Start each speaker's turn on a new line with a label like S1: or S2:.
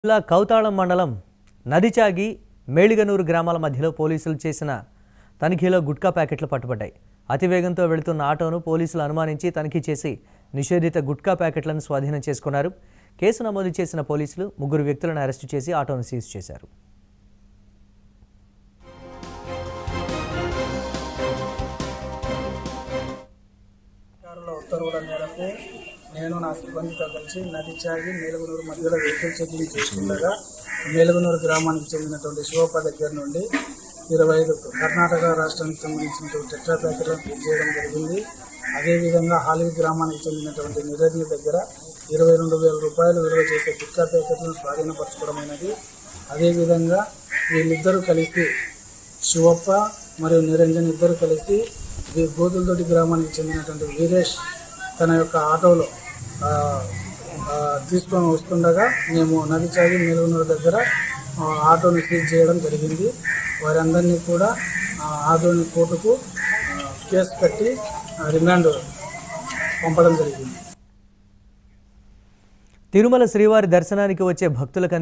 S1: జిల్లా కౌతాళం మండలం నదిచాగి మేళిగనూరు గ్రామాల మధ్యలో పోలీసులు చేసిన తనిఖీలో గుట్కా ప్యాకెట్లు పట్టుబడ్డాయి. అతివేగంతో వెళుతున్న ఆటోను పోలీసులు అనుమానించి తనిఖీ చేసి నిషేధిత గుట్కా ప్యాకెట్లను స్వాధీనం చేసుకున్నారు. కేసు నమోదు చేసిన పోలీసులు ముగ్గురు వ్యక్తులను అరెస్టు చేసి ఆటోను సీజ్ చేశారు.
S2: ఉత్తర్వుల మేరకు నేను నా సిబ్బందితో కలిసి నదిచాగి మేలుగునూరు మధ్యలో వెహికల్ చెకింగ్ చేస్తుండగా మేలుగునూరు గ్రామానికి చెందినటువంటి శివప్ప దగ్గర నుండి 25 కర్ణాటక రాష్ట్రానికి సంబంధించినటువంటి టెట్రా ప్యాకెట్లను సీజ్ చేయడం జరిగింది. అదేవిధంగా హాలివి గ్రామానికి చెందినటువంటి నిరంజన్ దగ్గర 22,000 రూపాయలు విలువ చేసే గుట్కా ప్యాకెట్లను స్వాధీనపరచుకోవడమైనది. అదేవిధంగా వీళ్ళిద్దరూ కలిసి శివప్ప మరియు నిరంజన్ ఇద్దరు కలిసి గోతులతోటి గ్రామానికి చెందినటువంటి వీరేష్ తన యొక్క ఆటోలో తీసుకొని వస్తుండగా మేము నదిచాగి మేలుగునూరు దగ్గర ఆటోని సీజ్ చేయడం జరిగింది. వారందరినీ కూడా ఆటోని కోర్టుకు కేసు కట్టి రిమాండ్ పంపడం జరిగింది.
S1: తిరుమల శ్రీవారి దర్శనానికి వచ్చే భక్తులకు